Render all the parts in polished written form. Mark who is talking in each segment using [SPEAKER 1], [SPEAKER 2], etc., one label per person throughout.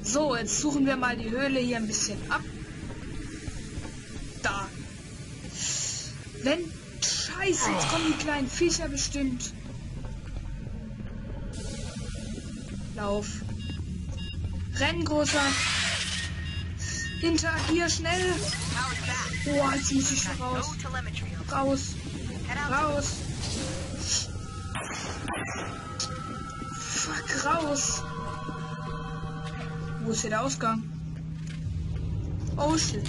[SPEAKER 1] So, jetzt suchen wir mal die Höhle hier ein bisschen ab. Da. Wenn... Scheiße, jetzt kommen die kleinen Viecher bestimmt. Lauf. Renn, Großer. Interagier schnell. Oh, jetzt muss ich raus. Raus. Raus. Fuck, raus. Wo ist hier der Ausgang? Oh shit.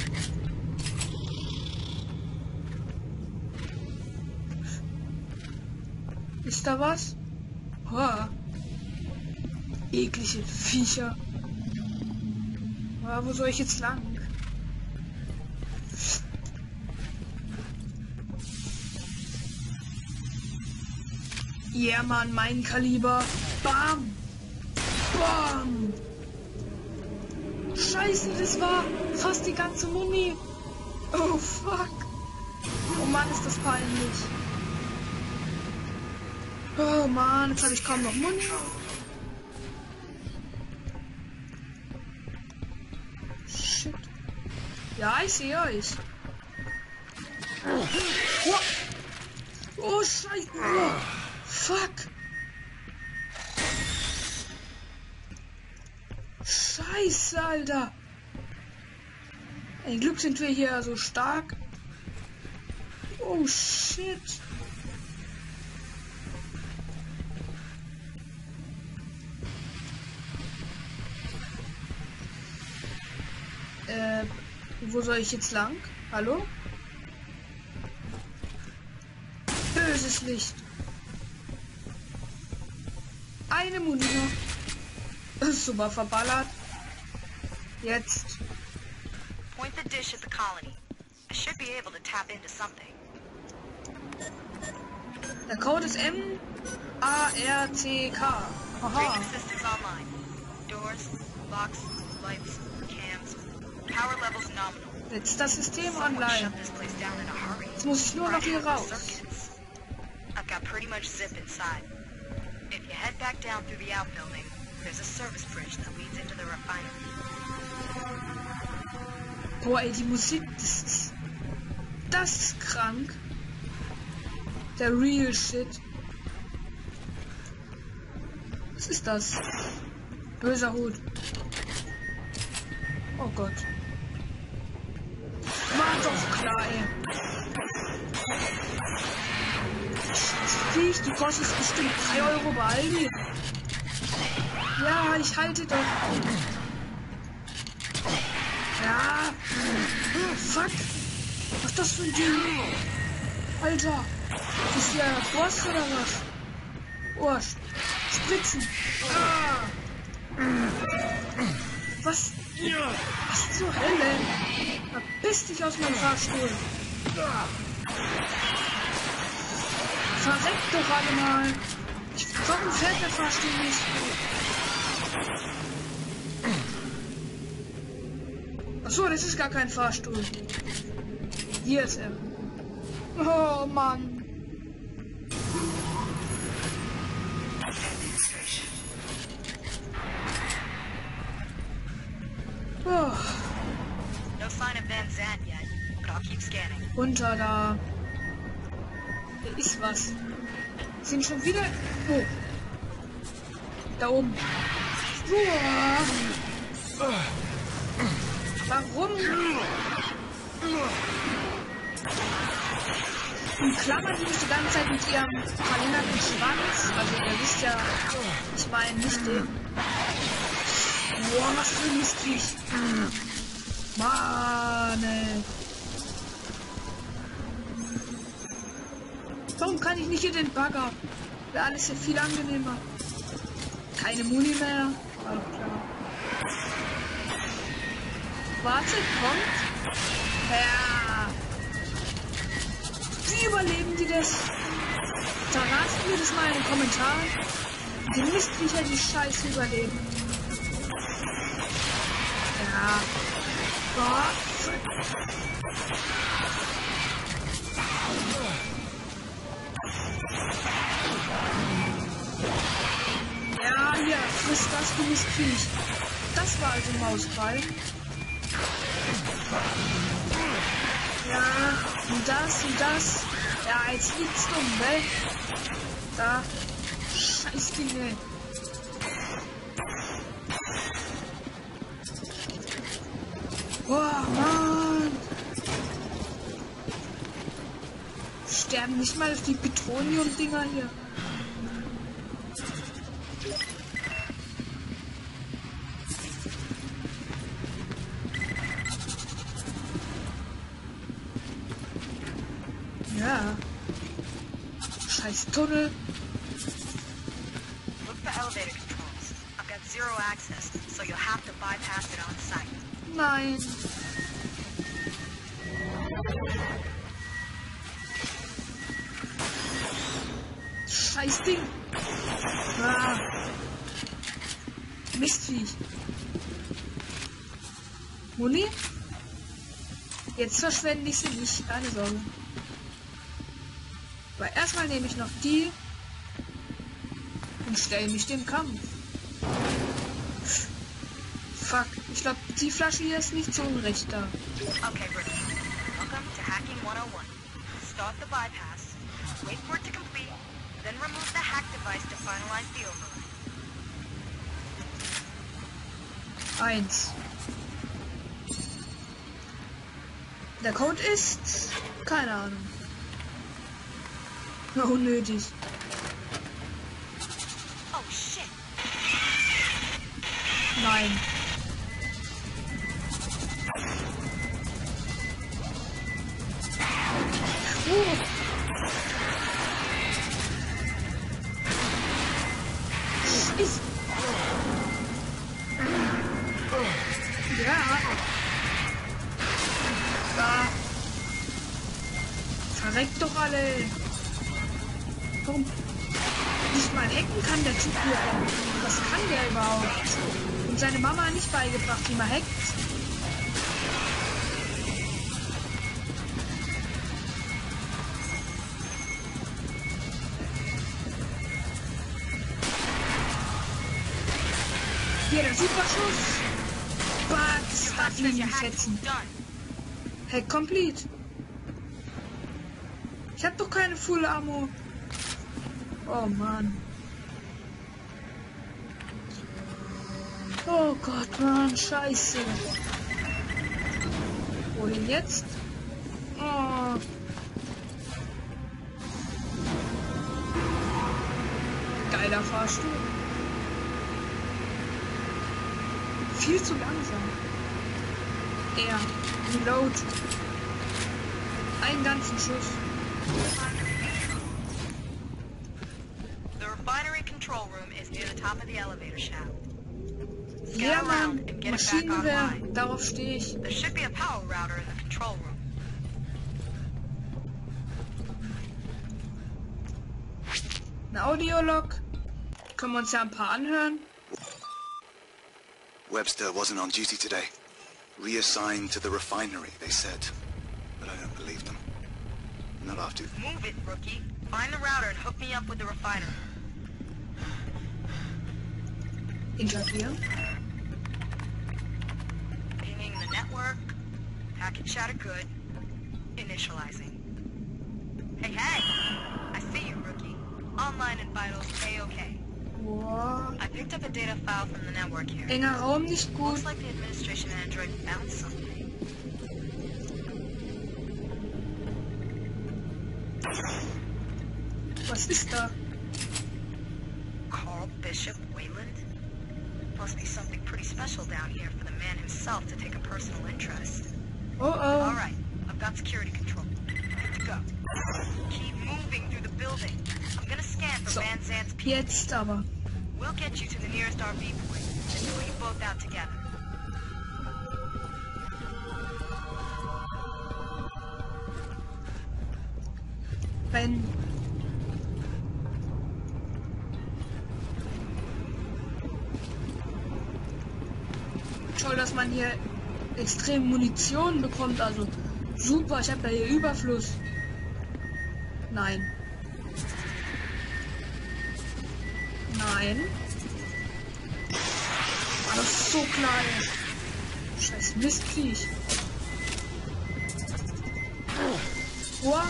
[SPEAKER 1] Ist da was? Oh. Eklige Viecher. Oh, wo soll ich jetzt lang? Ja, yeah, Mann, mein Kaliber. Bam! Bam! Scheiße, das war fast die ganze Muni. Oh, fuck. Oh Mann, ist das peinlich. Oh Mann, jetzt habe ich kaum noch Muni. Shit. Ja, ich sehe euch. Oh, oh Scheiße. Oh, fuck. Scheiße, Alter. Ein Glück sind wir hier so stark. Oh, shit. Wo soll ich jetzt lang? Hallo? Böses Licht. Eine Muni noch. Super verballert. Jetzt.
[SPEAKER 2] Point the dish at the colony. I should be able to tap into something.
[SPEAKER 1] Der Code ist M-A-R-C-K. Aha.
[SPEAKER 2] Breathing systems online. Doors, locks, lights, cams. Power levels nominal.
[SPEAKER 1] Jetzt das System online. Jetzt muss ich nur noch hier raus.
[SPEAKER 2] I've got pretty much zip inside. If you head back down through the outbuilding, there's a service bridge that leads into the refinery.
[SPEAKER 1] Boah, ey, die Musik, das ist krank. Der real shit. Was ist das? Böser Hut. Oh Gott. War doch klar, ey. Viech, du kostest bestimmt 3 Euro bei Aldi. Ja, ich halte doch. Ja. Fuck. Was ist das für ein Ding? Alter. Ist der Boss oder was? Oh, Spritzen. Ah. Was? Was zur Hölle? Verpiss dich aus meinem Fahrstuhl. Verreckt doch alle mal. Warum fährt der Fahrstuhl nicht? Achso, das ist gar kein Fahrstuhl. Hier ist er. Oh Mann. Oh.
[SPEAKER 2] No sign of Van Zandt yet, but I'll keep scanning.
[SPEAKER 1] Runter da. Hier ist was. Sind schon wieder... Oh. Da oben. Oh. Warum? Und klammern die mich die ganze Zeit mit ihrem verlängerten Schwanz? Also ihr wisst ja, ich meine nicht den. Boah, was für ein Mistviech. Mann, ey. Warum kann ich nicht hier den Bagger? Wäre alles hier viel angenehmer. Keine Muni mehr. Alles klar. Warte, kommt. Ja. Wie überleben die das? Verraten wir das mal in den Kommentaren. Die Mistviecher, die Scheiße überleben. Ja. Boah. Ja, hier, friss das, du Mistviech. das war also Mausball. Ja, und das und das. Ja, jetzt liegt's dumm, ne? Da. Scheiß Dinge. Boah, Mann. Sterben nicht mal die Petroleum-Dinger hier. Ja. Scheiß Tunnel.
[SPEAKER 2] Look for elevator controls. I've got zero access, so you'll have to bypass it on site.
[SPEAKER 1] Nein. Scheiß Ding. Ah. Mistviech. Muni? Jetzt verschwende ich sie nicht, keine Sorge. Aber erstmal nehme ich noch die und stelle mich dem Kampf. Fuck, ich glaube, die Flasche hier ist nicht so unrecht da.
[SPEAKER 2] Okay, Ricky. Welcome to Hacking 101. Start the bypass. Wait for it to complete. Then remove the hack device to finalize the override.
[SPEAKER 1] 1. Der Code ist... keine Ahnung. Ja, unnötig.
[SPEAKER 2] Oh shit.
[SPEAKER 1] Nein. Ja. Da. Verreckt doch alle. Warum nicht mal hacken kann der Typ hier? Was kann der überhaupt? Und seine Mama nicht beigebracht, wie man hackt. Hier der Superschuss. Batz, darf ihn nicht fetzen. Hack complete. Ich hab doch keine Full Ammo. Oh Mann. Oh Gott, Mann, scheiße. Wohin jetzt? Oh. Geiler Fahrstuhl. Viel zu langsam. Er. Reload. Einen ganzen Schuss.
[SPEAKER 2] The refinery control room is near the top of the elevator shaft.
[SPEAKER 1] Ja, Mann. Maschinengewehr. Darauf stehe ich.
[SPEAKER 2] There should be a power router in the control room.
[SPEAKER 1] Ein Audiolog. Können wir uns ja ein paar anhören.
[SPEAKER 3] Webster wasn't on duty today. Reassigned to the refinery, they said. But I don't believe them. Not after.
[SPEAKER 2] Move it, rookie. Find the router and hook me up with the refiner.
[SPEAKER 1] Interagieren.
[SPEAKER 2] Pinging the network. Packet chatter good. Initializing. Hey, hey! I see you, rookie. Online and vitals A-OK.
[SPEAKER 1] Wow.
[SPEAKER 2] I picked up a data file from the network here.
[SPEAKER 1] Enger Raum nicht gut.
[SPEAKER 2] Looks like the administration android found something.
[SPEAKER 1] Was ist da?
[SPEAKER 2] Carl Bishop Wayland? Must be something pretty special down here for the man himself to take a personal interest.
[SPEAKER 1] Oh oh.
[SPEAKER 2] Alright, I've got security control. Good to go. Keep moving through the building. I'm gonna scan for
[SPEAKER 1] So,
[SPEAKER 2] Van Zandt's people.
[SPEAKER 1] jetzt aber.
[SPEAKER 2] We'll get you to the nearest RV point and pull you both out together.
[SPEAKER 1] Wenn... Toll, dass man hier extrem Munition bekommt, also super, ich habe da hier Überfluss. Nein. Nein. Das so klein. Scheiß Mistviech. Boah.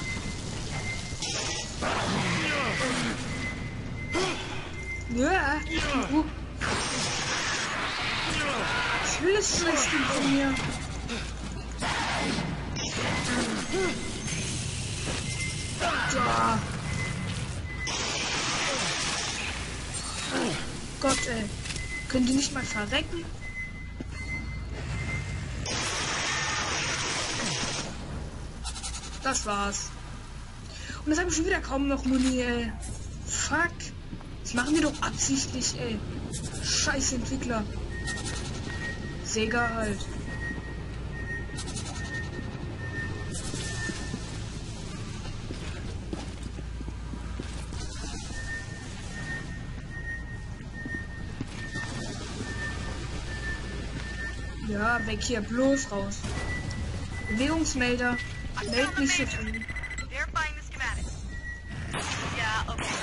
[SPEAKER 1] Ja. Was will das Scheißding von mir? Da. Gott, ey. Können die nicht mal verrecken? Das war's. Und jetzt habe ich schon wieder kaum noch Muni, ey. Fuck. Das machen die doch absichtlich, ey. Scheiß Entwickler. Sega halt. Ja, weg hier, bloß raus. Bewegungsmelder. Meld nicht so viel.
[SPEAKER 2] Verifying the schematics. Yeah, okay.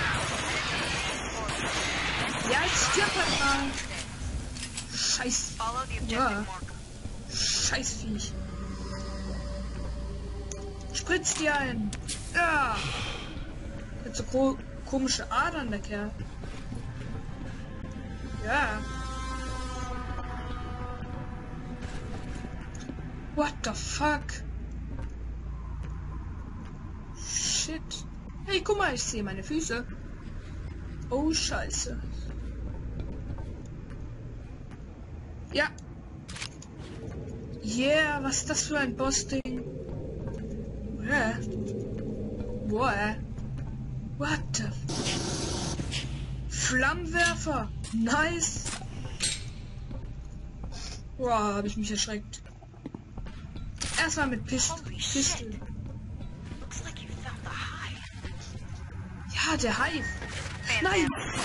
[SPEAKER 1] Ja, ich stirb halt mal. Scheiß.
[SPEAKER 2] Follow the objective
[SPEAKER 1] Ja.
[SPEAKER 2] marker.
[SPEAKER 1] Scheiß Viech. Spritzt die ein. Ja. Hat so komische Adern, der Kerl. Ja. What the fuck? Shit. Hey, guck mal, ich sehe meine Füße. Oh, scheiße. Ja. Yeah, was ist das für ein Boss-Ding? Boah. What the... Flammenwerfer. Nice. Boah, habe ich mich erschreckt. Erstmal mit
[SPEAKER 2] Holy
[SPEAKER 1] Pistol.
[SPEAKER 2] shit. Looks like you found the hive.
[SPEAKER 1] Ja, der Hive. Nein.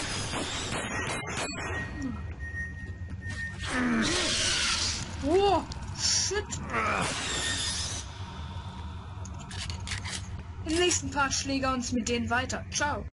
[SPEAKER 1] Oh, shit. Im nächsten Part schlägt er uns mit denen weiter. Ciao.